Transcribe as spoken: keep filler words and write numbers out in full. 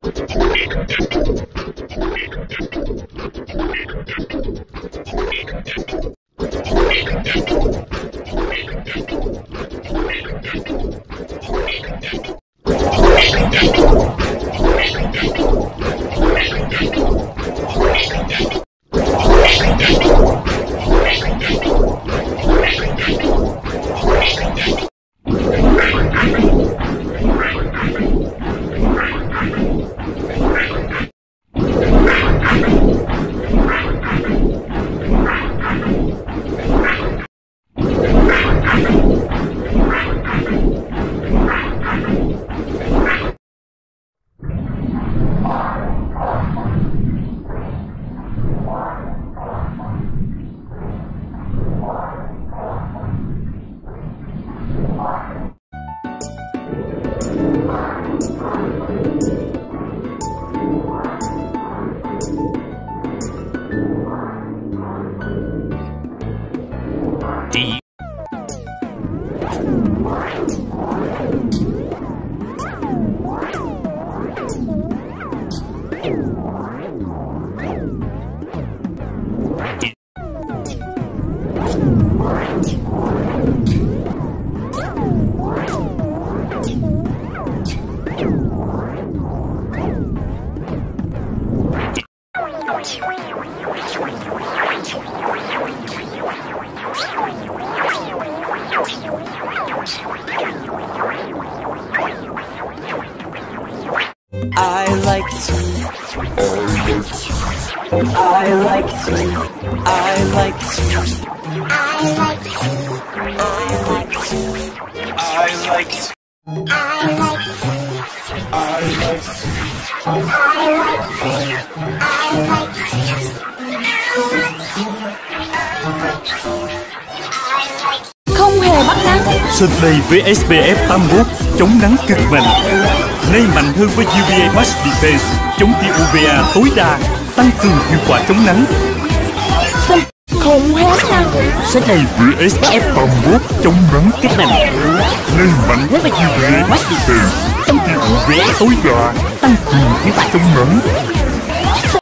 I like tea. I like tea. I like tea. I like tea. I like tea. I like tea. I like tea. I like tea. I like tea. I like tea. Không hề bắt nắng. Sunplay với ét pê ép tám mươi mốt chống nắng cực mạnh. Nay mạnh hơn với u vê a Max Defense chống tia u vê a tối đa, tăng cường hiệu quả chống nắng. Không hề bắt nắng. Sunplay với ét pê ép tám mươi mốt chống nắng cực mạnh. Nay mạnh hơn với u vê a Max Defense chống tia u vê a tối đa, tăng cường hiệu quả chống nắng.